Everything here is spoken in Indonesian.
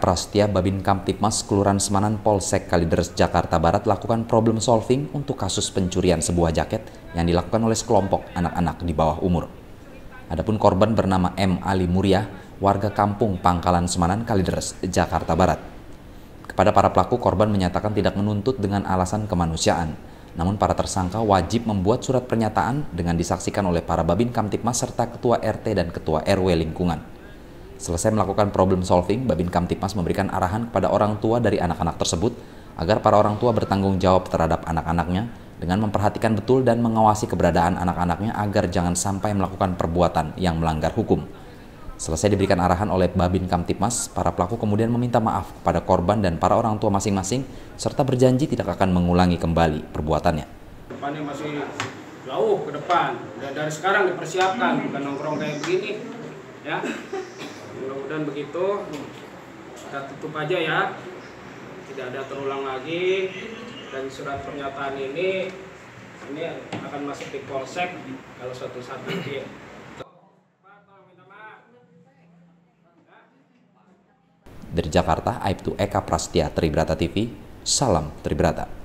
Prastia, Babin Kamtipmas Kelurahan Semanan Polsek Kalideres, Jakarta Barat lakukan problem solving untuk kasus pencurian sebuah jaket yang dilakukan oleh sekelompok anak-anak di bawah umur. Adapun korban bernama M. Ali Muryah, warga kampung Pangkalan Semanan, Kalideres, Jakarta Barat. Kepada para pelaku, korban menyatakan tidak menuntut dengan alasan kemanusiaan. Namun para tersangka wajib membuat surat pernyataan dengan disaksikan oleh para Babin Kamtipmas serta Ketua RT dan Ketua RW lingkungan. Selesai melakukan problem solving, Babin Kamtipmas memberikan arahan kepada orang tua dari anak-anak tersebut agar para orang tua bertanggung jawab terhadap anak-anaknya dengan memperhatikan betul dan mengawasi keberadaan anak-anaknya agar jangan sampai melakukan perbuatan yang melanggar hukum. Selesai diberikan arahan oleh Babin Kamtipmas, para pelaku kemudian meminta maaf kepada korban dan para orang tua masing-masing serta berjanji tidak akan mengulangi kembali perbuatannya. Depannya masih jauh ke depan, dan dari sekarang dipersiapkan, bukan nongkrong kayak begini, ya. Mudah-mudahan begitu, kita tutup aja ya, tidak ada terulang lagi. Dan surat pernyataan ini akan masuk di polsek kalau suatu saat nanti. Dari Jakarta, Aibtu Eka Prastia, Tribrata TV, salam Tribrata.